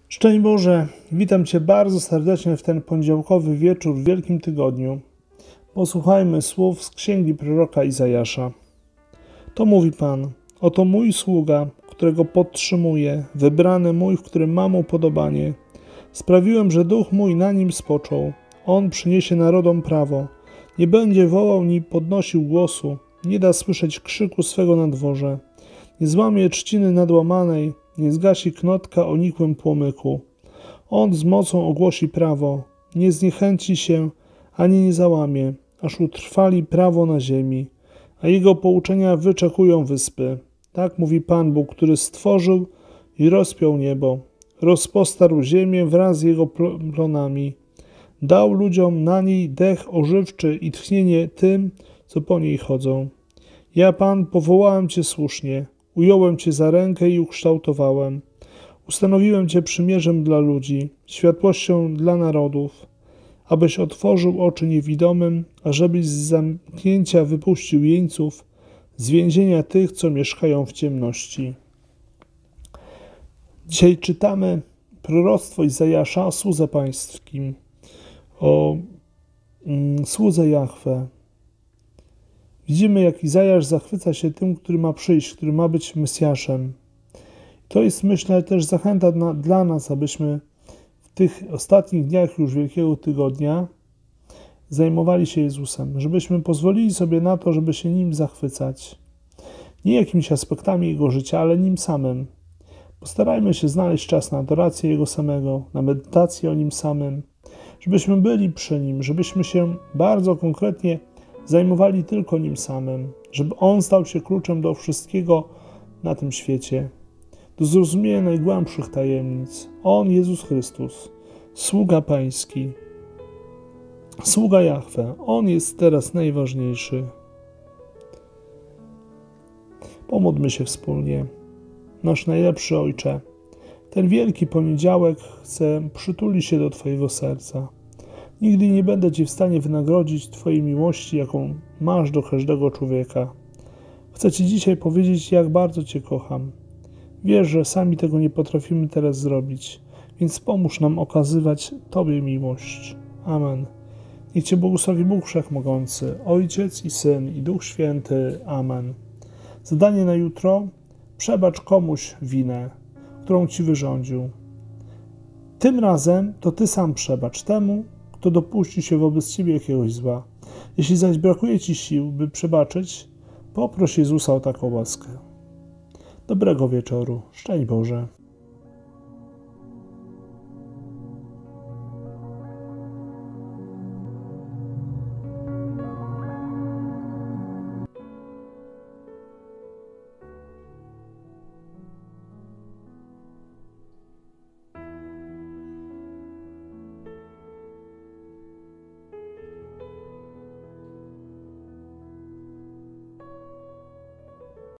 Szczęść Boże, witam Cię bardzo serdecznie w ten poniedziałkowy wieczór w Wielkim Tygodniu. Posłuchajmy słów z księgi proroka Izajasza. To mówi Pan: oto mój sługa, którego podtrzymuję, wybrany mój, w którym mam upodobanie. Sprawiłem, że duch mój na nim spoczął. On przyniesie narodom prawo. Nie będzie wołał ni podnosił głosu, nie da słyszeć krzyku swego na dworze. Nie złamie trzciny nadłamanej, nie zgasi knotka o nikłym płomyku. On z mocą ogłosi prawo, nie zniechęci się, ani nie załamie, aż utrwali prawo na ziemi, a jego pouczenia wyczekują wyspy. Tak mówi Pan Bóg, który stworzył i rozpiął niebo, rozpostarł ziemię wraz z jego plonami. Dał ludziom na niej dech ożywczy i tchnienie tym, co po niej chodzą. Ja, Pan, powołałem Cię słusznie, ująłem Cię za rękę i ukształtowałem. Ustanowiłem Cię przymierzem dla ludzi, światłością dla narodów, abyś otworzył oczy niewidomym, ażebyś z zamknięcia wypuścił jeńców, z więzienia tych, co mieszkają w ciemności. Dzisiaj czytamy proroctwo Izajasza o słudze pańskim, o słudze Jahwe. Widzimy, jak Izajasz zachwyca się tym, który ma przyjść, który ma być Mesjaszem. To jest, myślę, też zachęta dla nas, abyśmy w tych ostatnich dniach już Wielkiego Tygodnia zajmowali się Jezusem, żebyśmy pozwolili sobie na to, żeby się Nim zachwycać. Nie jakimiś aspektami Jego życia, ale Nim samym. Postarajmy się znaleźć czas na adorację Jego samego, na medytację o Nim samym, żebyśmy byli przy Nim, żebyśmy się bardzo konkretnie zajmowali tylko Nim samym, żeby On stał się kluczem do wszystkiego na tym świecie, do zrozumienia najgłębszych tajemnic. On, Jezus Chrystus, sługa Pański, sługa Jahwe, On jest teraz najważniejszy. Pomódlmy się wspólnie. Nasz najlepszy Ojcze, ten wielki poniedziałek chcę przytulić się do Twojego serca. Nigdy nie będę Ci w stanie wynagrodzić Twojej miłości, jaką masz do każdego człowieka. Chcę Ci dzisiaj powiedzieć, jak bardzo Cię kocham. Wiesz, że sami tego nie potrafimy teraz zrobić, więc pomóż nam okazywać Tobie miłość. Amen. Niech Cię błogosławi Bóg Wszechmogący, Ojciec i Syn i Duch Święty. Amen. Zadanie na jutro: przebacz komuś winę, którą Ci wyrządził. Tym razem to Ty sam przebacz temu, kto dopuści się wobec Ciebie jakiegoś zła. Jeśli zaś brakuje Ci sił, by przebaczyć, poproś Jezusa o taką łaskę. Dobrego wieczoru. Szczęść Boże.